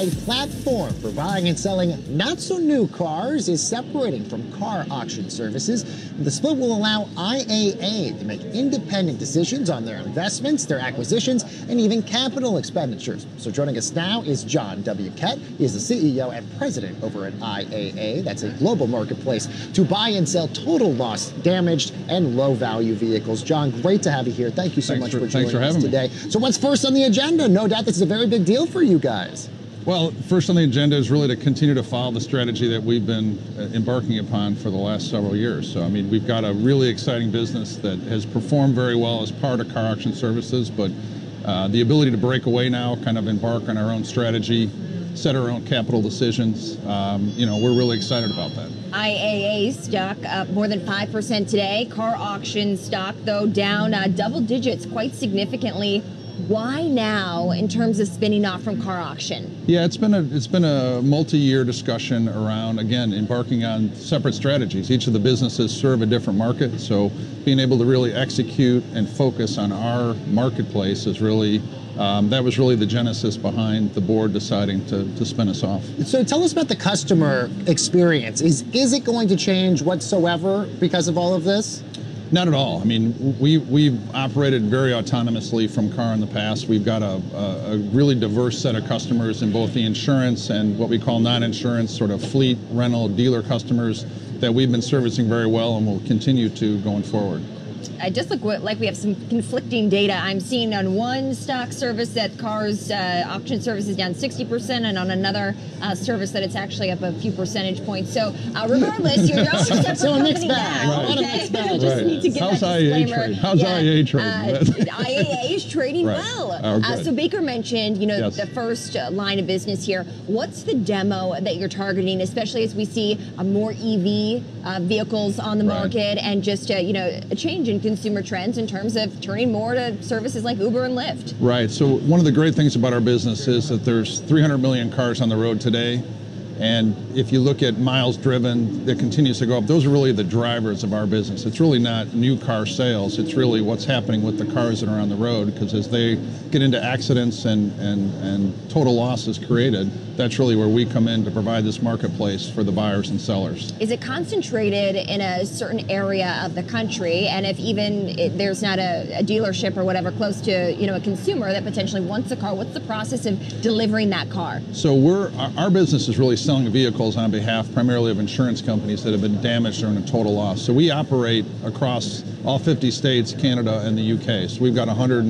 worldwide platform for buying and selling not-so-new cars is separating from car auction services. The split will allow IAA to make independent decisions on their investments, their acquisitions, and even capital expenditures. So joining us now is John W. Kett. He is the CEO and president over at IAA. That's a global marketplace to buy and sell total loss, damaged, and low-value vehicles. John, great to have you here. Thank you so much for joining us today. So what's first on the agenda? No doubt this is a very big deal for you guys. Well, first on the agenda is really to continue to follow the strategy that we've been embarking upon for the last several years. So, I mean, we've got a really exciting business that has performed very well as part of car auction services, but the ability to break away now, kind of embark on our own strategy, set our own capital decisions, you know, we're really excited about that. IAA stock up more than 5% today. Car auction stock, though, down double digits quite significantly. Why now in terms of spinning off from car auction? Yeah, it's been a multi-year discussion around, again, embarking on separate strategies. Each of the businesses serve a different market, so being able to really execute and focus on our marketplace is really, that was really the genesis behind the board deciding to spin us off. So tell us about the customer experience. Is it going to change whatsoever because of all of this? Not at all. I mean, we've operated very autonomously from car in the past. We've got a really diverse set of customers in both the insurance and what we call non-insurance, sort of fleet, rental, dealer customers that we've been servicing very well and will continue to going forward. I just look like we have some conflicting data. I'm seeing on one stock service that cars auction service is down 60%, and on another service that it's actually up a few percentage points. So regardless, you're all separate company now. Okay? Just need to get How's that disclaimer. IAA trading? How's IAA trading? IAA is trading well. So Baker mentioned, you know, the first line of business here. What's the demo that you're targeting, especially as we see more EV vehicles on the market and just you know, a change in consumer trends in terms of turning more to services like Uber and Lyft? Right. So one of the great things about our business is that there's 300 million cars on the road today. And if you look at miles driven, that continues to go up. Those are really the drivers of our business. It's really not new car sales. It's really what's happening with the cars that are on the road, because as they get into accidents and total loss is created, that's really where we come in to provide this marketplace for the buyers and sellers. Is it concentrated in a certain area of the country? And if even there's not a dealership or whatever close to, you know, a consumer that potentially wants a car, what's the process of delivering that car? So our business is really selling vehicles on behalf primarily of insurance companies that have been damaged or in a total loss. So we operate across all 50 states, Canada, and the UK. So we've got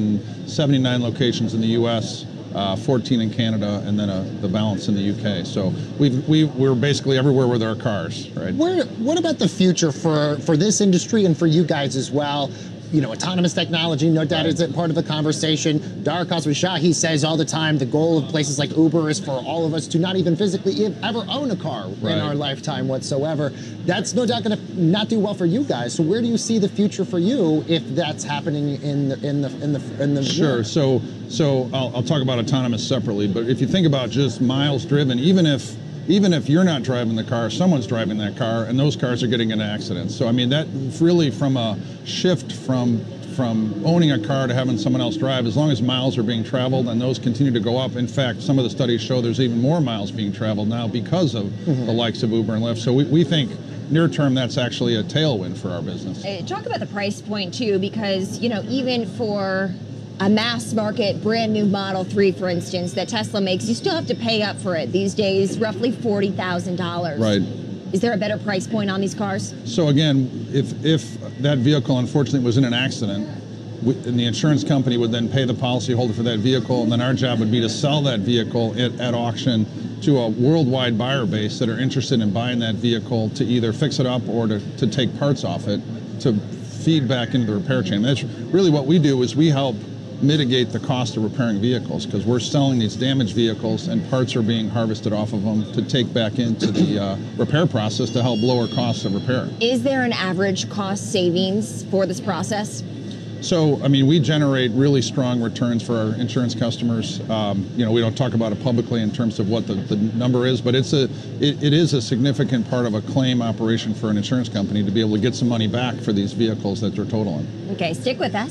179 locations in the US, 14 in Canada, and then the balance in the UK. So we're basically everywhere with our cars, right? What about the future for this industry and for you guys as well? You know, autonomous technology, no doubt, is part of the conversation. Dara Khosrow, he says all the time, the goal of places like Uber is for all of us to not even physically ever own a car in our lifetime whatsoever. That's no doubt going to not do well for you guys. So where do you see the future for you if that's happening in the Sure. So I'll talk about autonomous separately, but if you think about just miles driven, even if you're not driving the car, someone's driving that car, and those cars are getting into accidents. So I mean, that really from a shift from owning a car to having someone else drive, as long as miles are being traveled and those continue to go up. In fact, some of the studies show there's even more miles being traveled now because of the likes of Uber and Lyft. So we think near term that's actually a tailwind for our business. Talk about the price point too, because, you know, even for a mass market brand new Model 3, for instance, that Tesla makes, you still have to pay up for it these days, roughly $40,000. Right. Is there a better price point on these cars? So again, if that vehicle unfortunately was in an accident, and the insurance company would then pay the policyholder for that vehicle, and then our job would be to sell that vehicle at auction to a worldwide buyer base that are interested in buying that vehicle to either fix it up or to take parts off it to feed back into the repair chain. That's really what we do, is we help mitigate the cost of repairing vehicles, because we're selling these damaged vehicles and parts are being harvested off of them to take back into the repair process to help lower costs of repair. Is there an average cost savings for this process? So, I mean, we generate really strong returns for our insurance customers. You know, we don't talk about it publicly in terms of what the number is, but it is a significant part of a claim operation for an insurance company to be able to get some money back for these vehicles that they're totaling. Okay, stick with us.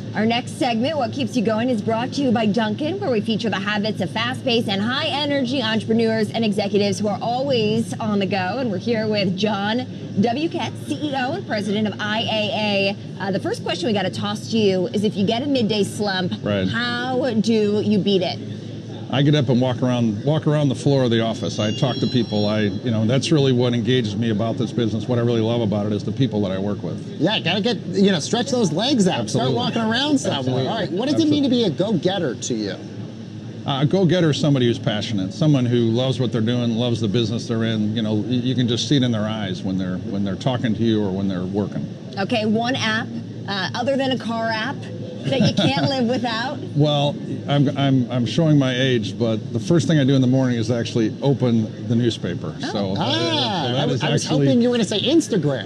Our next segment, What Keeps You Going, is brought to you by Dunkin', where we feature the habits of fast-paced and high-energy entrepreneurs and executives who are always on the go. And we're here with John W. Kett, CEO and president of IAA. The first question we got to toss to you is, if you get a midday slump, how do you beat it? I get up and walk around the floor of the office. I talk to people. That's really what engages me about this business. What I really love about it is the people that I work with. Yeah, gotta get, stretch those legs out. Absolutely. Start walking around somewhere. All right, what does it mean to be a go-getter to you? A go-getter is somebody who's passionate, someone who loves what they're doing, loves the business they're in. You can just see it in their eyes when they're talking to you or when they're working. Okay, one app other than a car app that you can't live without? Well, I'm showing my age, but the first thing I do in the morning is actually open the newspaper. Oh. So I was hoping you were going to say Instagram.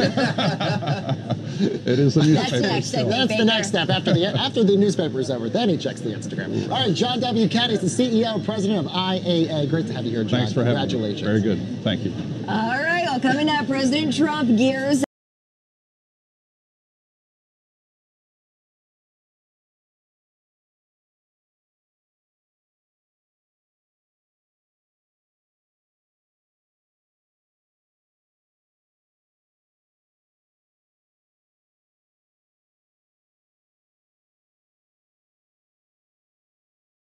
It is a newspaper. That's the next step. After the newspaper is over, then he checks the Instagram. All right, John W. Kett is the CEO and president of IAA. Great to have you here, John. Thanks for having me. Congratulations. Very good. Thank you. All right, well, coming up, President Trump gears